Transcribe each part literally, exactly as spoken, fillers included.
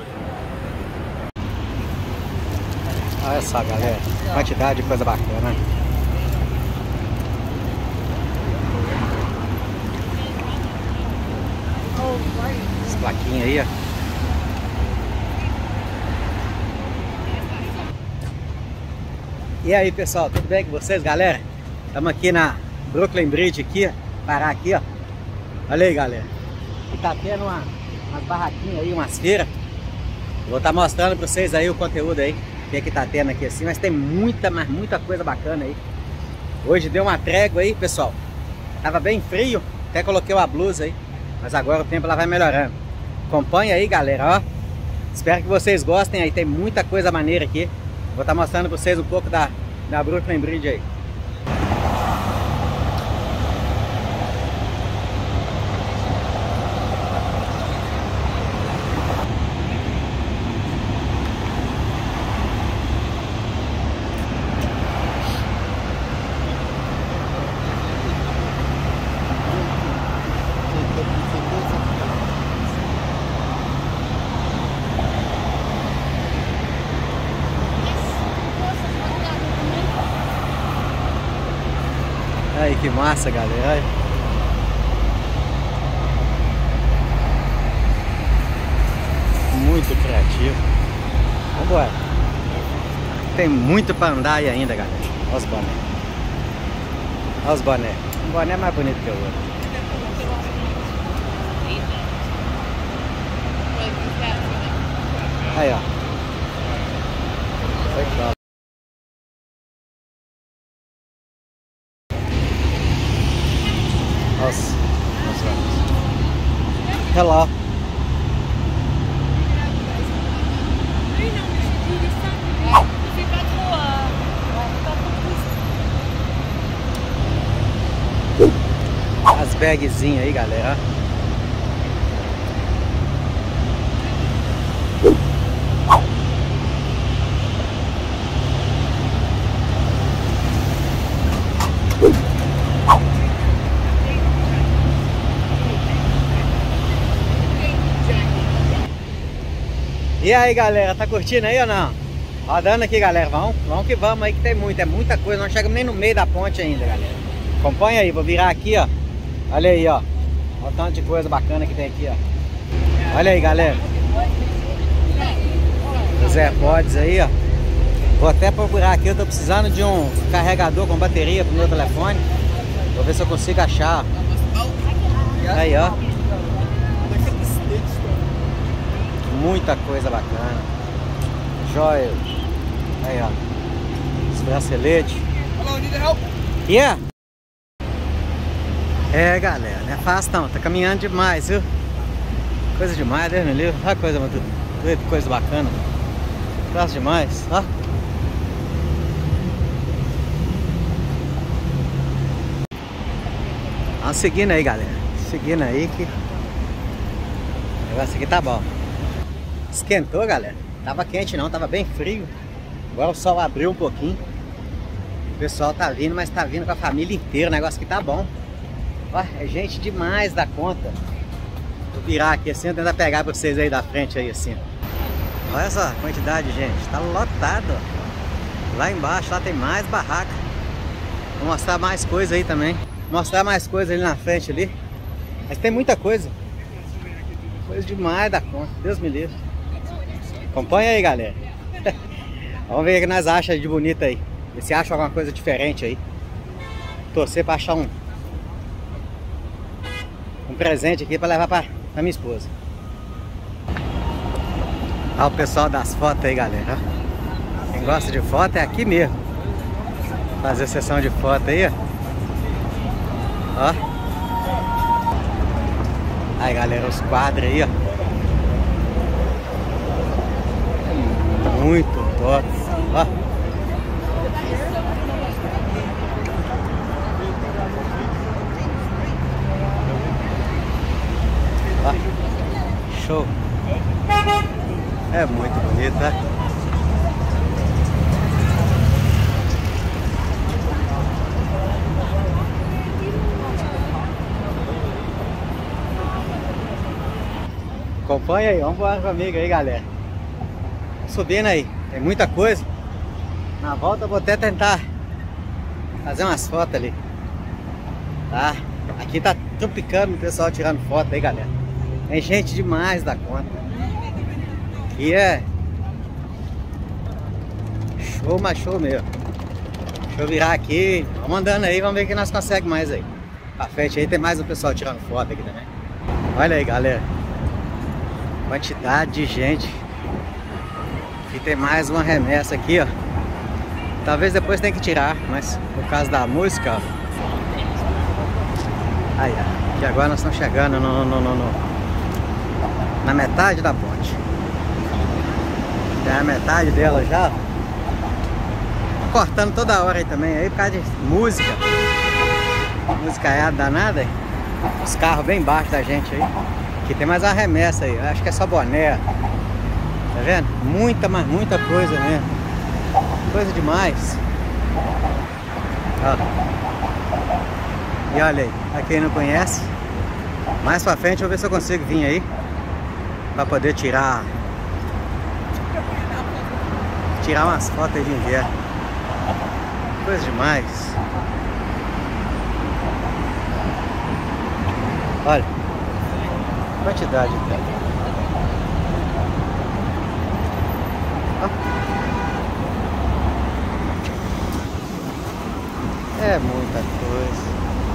Olha só, galera, quantidade de coisa bacana. As plaquinhas aí, ó. E aí, pessoal, tudo bem com vocês, galera? Estamos aqui na Brooklyn Bridge aqui, parar aqui, ó. Olha aí, galera. E tá tendo uma, umas barraquinhas aí, umas feiras. Vou estar mostrando para vocês aí o conteúdo aí que é que tá tendo aqui assim, mas tem muita, mas muita coisa bacana aí. Hoje deu uma trégua aí, pessoal. Tava bem frio, até coloquei uma blusa aí, mas agora o tempo ela vai melhorando. Acompanha aí, galera, ó. Espero que vocês gostem aí, tem muita coisa maneira aqui. Vou estar mostrando para vocês um pouco da, da Brooklyn Bridge aí. Aí, que massa, galera. Aí. Muito criativo. Vambora. Tem muito pra andar aí ainda, galera. Olha os bonés. Olha os bonés. Um boné é mais bonito que o outro. Aí, ó. Legal. Nossa, nossa. Hello. As bagzinhas aí, galera. E aí, galera, tá curtindo aí ou não? Rodando aqui, galera, vamos, vamos que vamos aí que tem muito, é muita coisa, não chegamos nem no meio da ponte ainda, galera. Acompanha aí, vou virar aqui, ó. Olha aí, ó. Olha o tanto de coisa bacana que tem aqui, ó. Olha aí, galera. Os AirPods aí, ó. Vou até procurar aqui, eu tô precisando de um carregador com bateria pro meu telefone. Vou ver se eu consigo achar. Aí, ó. Muita coisa bacana. Joia. Aí, ó. Os braceletes. Yeah. É, galera, não é fácil não. Tá caminhando demais, viu? Coisa demais, Deus me livre. Olha coisa muito. Coisa bacana. Fácil demais, ó. Vamos seguindo aí, galera. Seguindo aí que o negócio aqui tá bom. Esquentou, galera. Tava quente não, tava bem frio. Agora o sol abriu um pouquinho. O pessoal tá vindo, mas tá vindo com a família inteira. O negócio aqui tá bom. Ó, é gente demais da conta. Vou virar aqui assim, vou tentar pegar pra vocês aí da frente aí assim. Olha essa quantidade de gente. Tá lotado, ó. Lá embaixo, lá tem mais barraca. Vou mostrar mais coisa aí também. Vou mostrar mais coisa ali na frente ali. Mas tem muita coisa. Coisa demais da conta. Deus me livre. Acompanha aí, galera. Vamos ver o que nós achamos de bonito aí. Ver se acha alguma coisa diferente aí. Torcer pra achar um Um presente aqui pra levar pra, pra minha esposa. Olha o pessoal das fotos aí, galera. Quem gosta de foto é aqui mesmo. Fazer sessão de foto aí, ó. Ó. Aí, galera, os quadros aí, ó. Muito top. Ó. Ó. Show. É muito bonito, né? Acompanha aí, vamos embora comigo aí, galera. Subindo aí, tem muita coisa. Na volta eu vou até tentar fazer umas fotos ali, tá? Aqui tá tropicando o pessoal tirando foto aí, galera. Tem gente demais da conta. Aqui é show, mas show mesmo. Deixa eu virar aqui, vamos andando aí, vamos ver o que nós conseguimos mais aí. Pra frente aí tem mais um pessoal tirando foto aqui também. Olha aí, galera. Quantidade de gente. Aqui tem mais uma remessa aqui, ó. Talvez depois tenha que tirar, mas por causa da música, ó. Aí, ó. E agora nós estamos chegando no, no, no, no, na metade da ponte. Já é a metade dela já. Cortando toda hora aí também, aí por causa de música. Música é danada aí. Os carros bem embaixo da gente aí. Aqui tem mais uma remessa aí, acho que é só boné. Tá vendo? Muita, mas muita coisa mesmo. Coisa demais. Ó. E olha aí, pra quem não conhece, mais pra frente eu vou ver se eu consigo vir aí pra poder tirar Tirar umas fotos aí de inverno. Coisa demais. Olha, quantidade aqui. É muita coisa.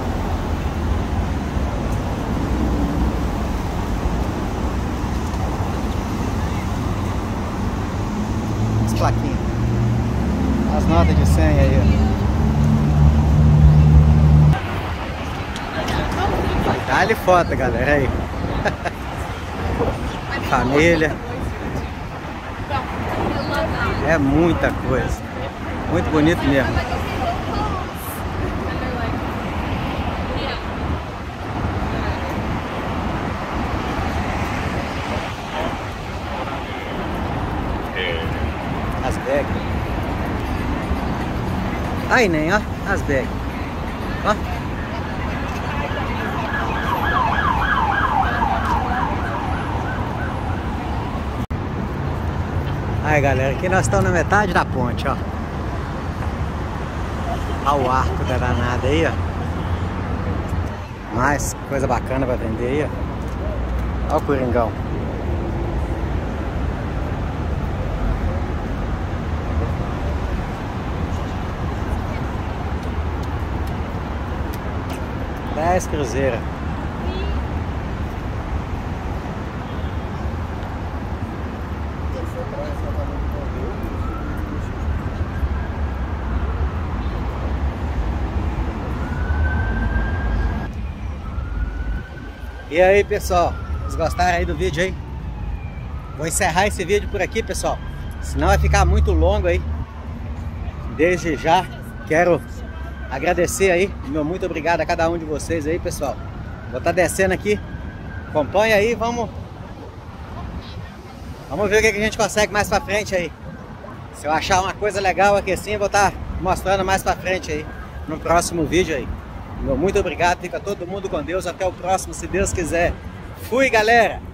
As plaquinhas. As notas de senha aí, ó. Dá-lhe foto, galera, aí. Família. É muita coisa. Muito bonito mesmo. As bags. Aí, nem, ó. As bags. Ó. Aí, galera, aqui nós estamos na metade da ponte, ó. Olha o arco da danada aí, ó. Mais coisa bacana pra vender aí, ó. Olha o Coringão. dez cruzeiras. E aí, pessoal, vocês gostaram aí do vídeo aí? Vou encerrar esse vídeo por aqui, pessoal, senão vai ficar muito longo aí. Desde já quero agradecer aí, meu muito obrigado a cada um de vocês aí, pessoal. Vou estar descendo aqui, acompanha aí, vamos Vamos ver o que a gente consegue mais pra frente aí. Se eu achar uma coisa legal aqui assim, vou estar mostrando mais pra frente aí, no próximo vídeo aí. Meu muito obrigado, fica todo mundo com Deus, até o próximo, se Deus quiser. Fui, galera!